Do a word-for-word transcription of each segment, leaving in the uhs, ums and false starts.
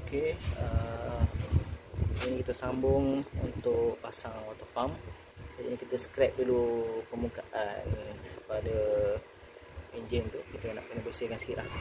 Okey, uh, ini kita sambung untuk pasang water pump. Jadi ini kita scrap dulu permukaan pada enjin tu. Kita nak kena bersihkan sikit lah.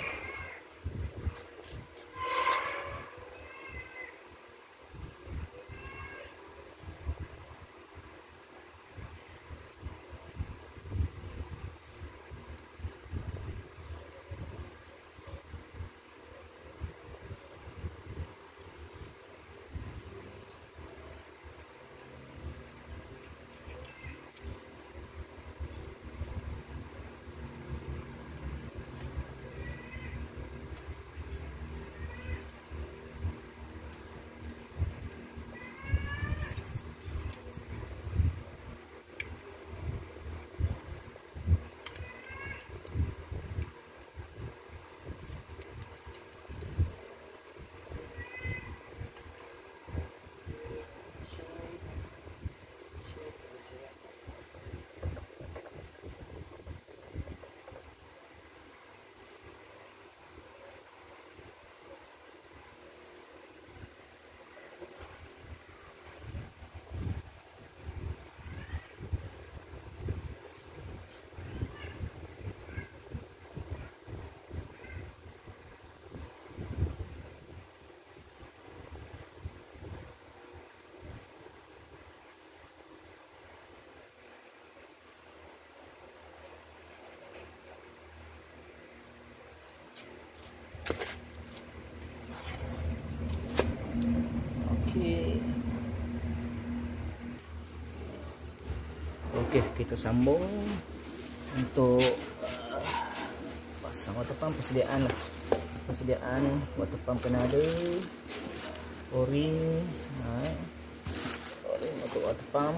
Okey, kita sambung untuk uh, pasang water pump. Persediaan lah. Persediaan water pump kena ada o-ring, right. O-ring untuk water pump.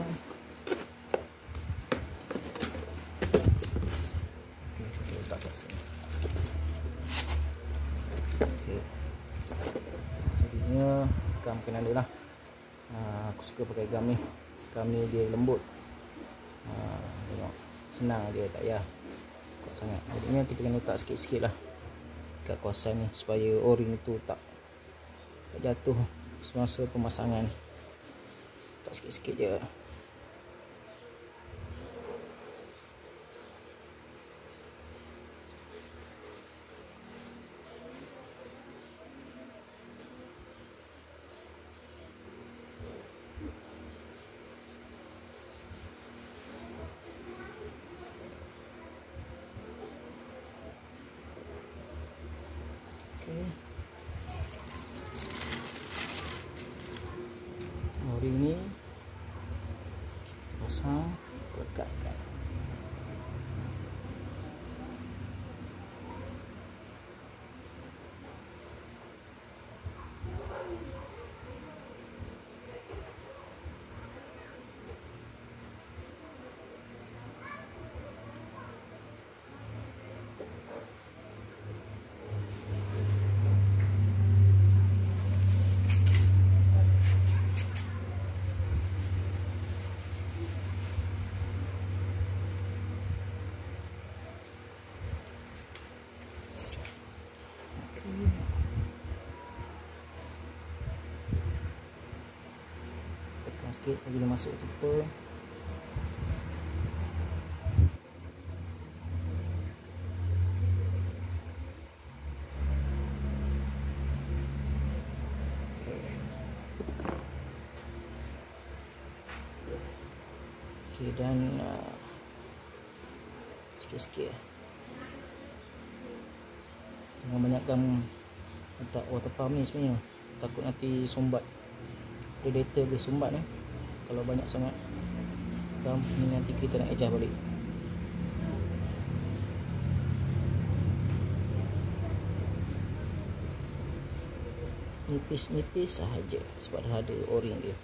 Okey, kita letak kat sini. Okey. Jadinya gam kena ada lah. Uh, aku suka pakai gam ni. Gam ni dia lembut. Ha, tengok senang dia, tak payah kuat sangat. Jadinya kita kena letak sikit-sikit lah kat kawasan ni supaya o-ring tu tak, tak jatuh semasa pemasangan. Letak sikit-sikit je. O-ring ni kita pasang, lekatkan. Tekan sikit bagi dia masuk betul-betul. Okey. Okey, dan uh, sikit-sikit jangan banyakkan letak water pump ni sebenarnya, takut nanti sumbat, predator boleh sumbat ni. Kalau banyak sangat gam ni nanti kita nak adjust balik. Nipis-nipis sahaja sebab dah ada o-ring dia.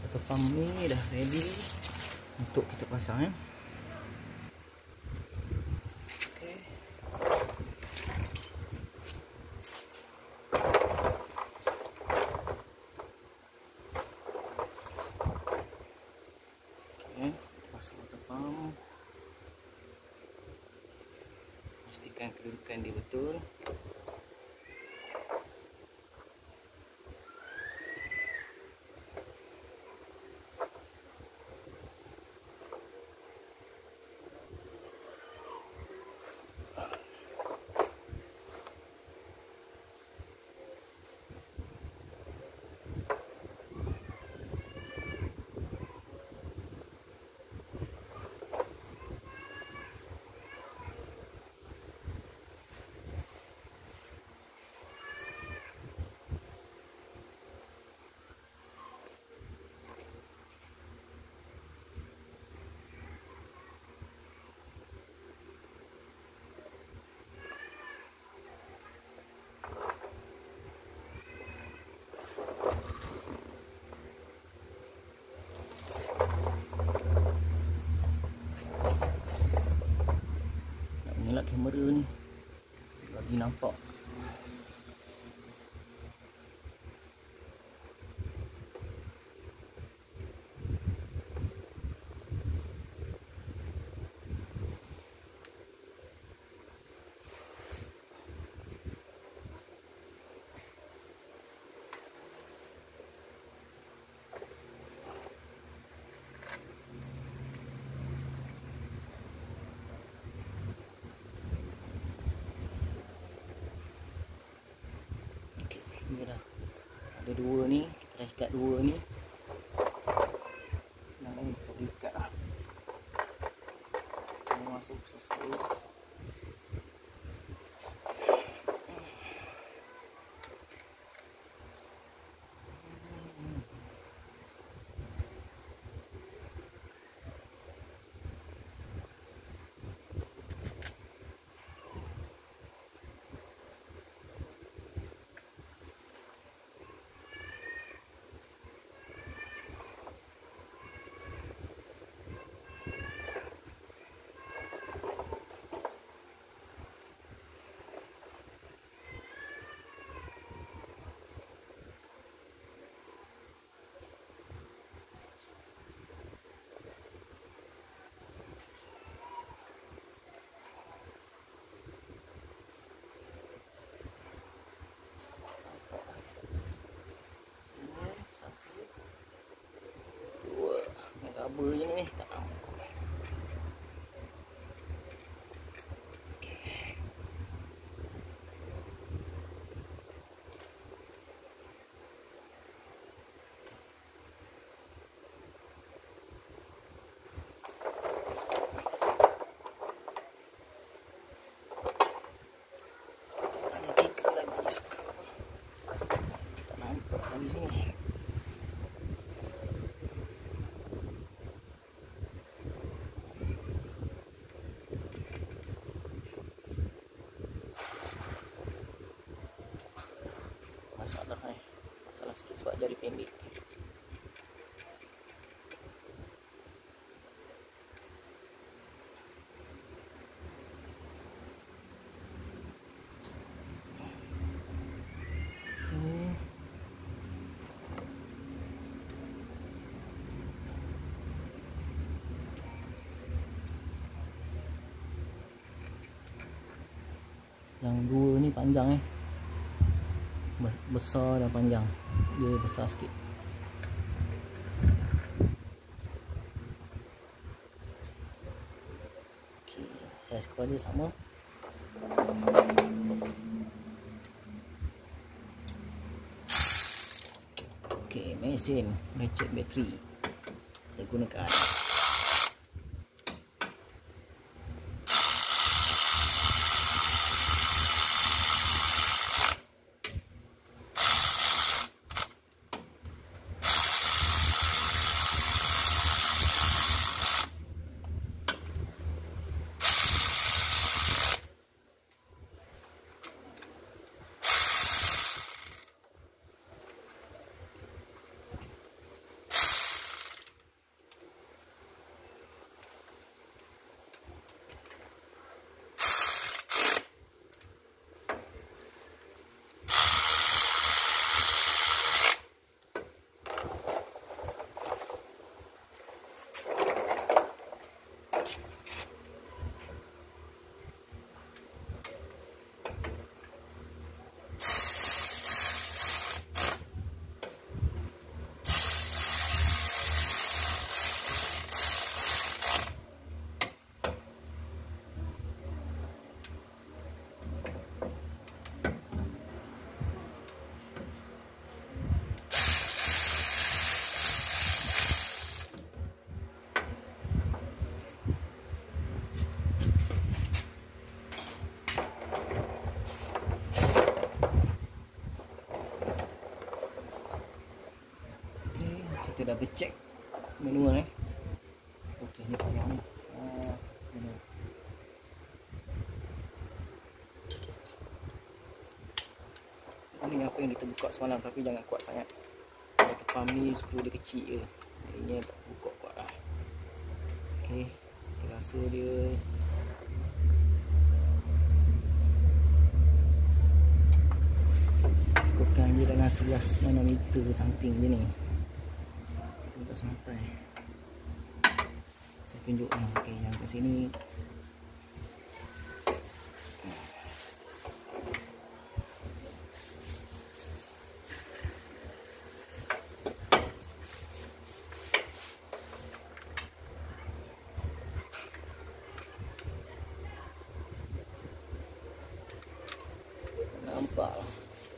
Water pump ni dah ready untuk kita pasang ya. Okey. Okey, kita pasang water pump. Pastikan kedudukan dia betul. Inilah kamera ni bagi nampak. Ni dah ada dua ni, kita dah ikat dua ni. Yang lain kita boleh ikat lah. Kita masuk susu. Rubber je ni, tak nampak. Ada tiga lagi sekarang. Tak nampak lagi sini. Masalah eh. Masalah sikit sebab jari pendek. Hmm. Yang dua ni panjang eh. Besar dan panjang. Dia besar sikit. Okey, saiz kepala sama. Okey, mesin recharge bateri kita gunakan. kita dah bercek manual eh. Okey, ni payah ni. Ah, ini. Ini apa yang kita buka semalam, tapi jangan kuat sangat. Kalau tepam ni skru dia kecil je. Ini tak buka kuat lah. Okey, kita rasa dia ikutkan dia dalam sebelas nanometer something je ni. Itu tak sampai. Saya tunjuk ni. Okey, yang kat sini nampak lah.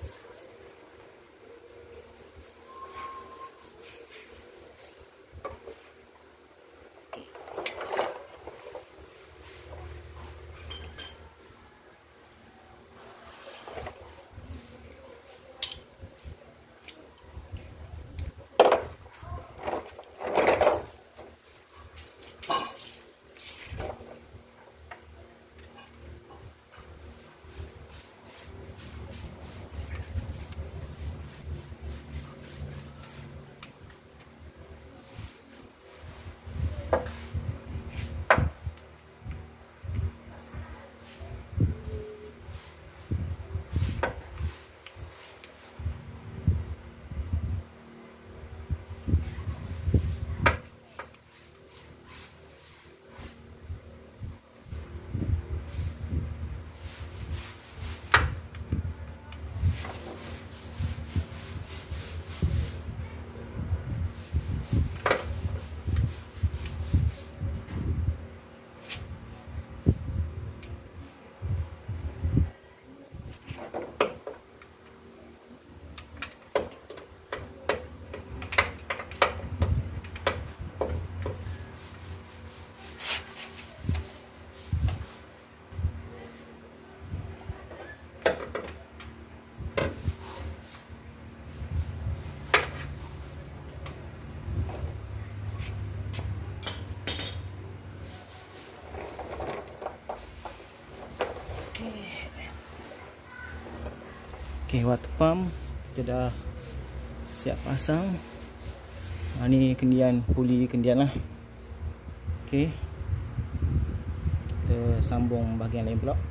Okey, water pump kita dah siap pasang. Ha, ni kendian, puli kendian lah. Okey, kita sambung bahagian lain pula.